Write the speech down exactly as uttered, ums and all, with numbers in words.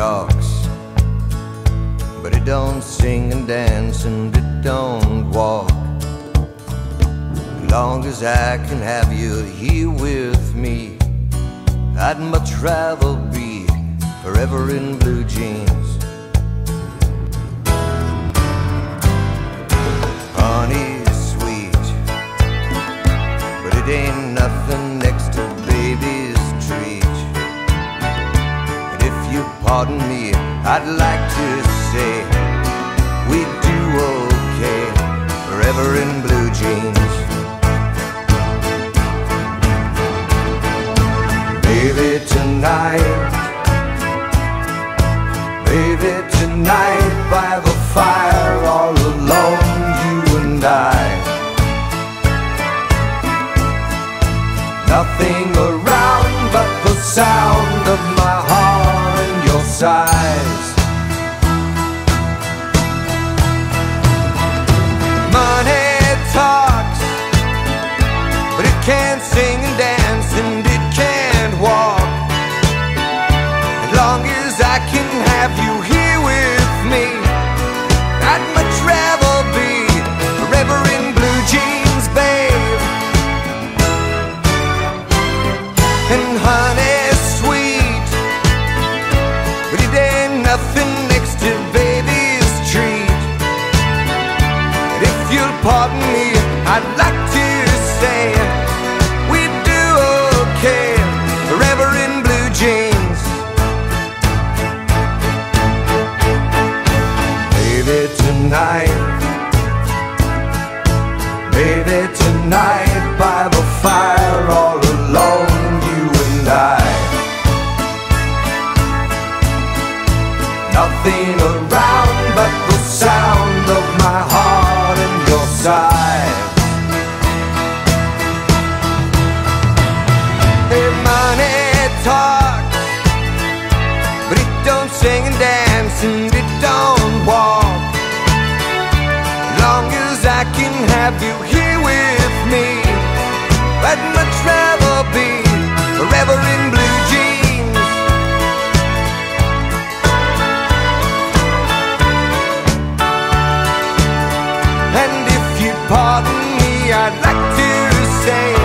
talks, but it don't sing and dance and it don't walk. As long as I can have you here with me, I'd much rather be forever in blue jeans. Honey's sweet, but it ain't nothing next to baby's treat. And if you pardon me, I'd like to say we do okay forever in blue jeans. Baby, tonight, baby, tonight, by the fire, all alone, you and I. Nothing around but the sound of my heart and your sighs. Money talks, but it can't sing and dance and it can't walk. As long as I can have you here with me, I'd much rather be forever in blue jeans, babe. And honey's sweet, but it ain't nothing next to baby's treat. And if you'll pardon me, I'd like to say we do okay forever in blue jeans. Baby, tonight, baby, tonight, by the fire, all alone, you and I. Nothing around but the sound of my heart and your sighs. Hey, money talks, but it don't sing and dance and it don't walk. As long as I can have you here with me, I'd much rather be forever in blue jeans. And if you pardon me, I'd like to say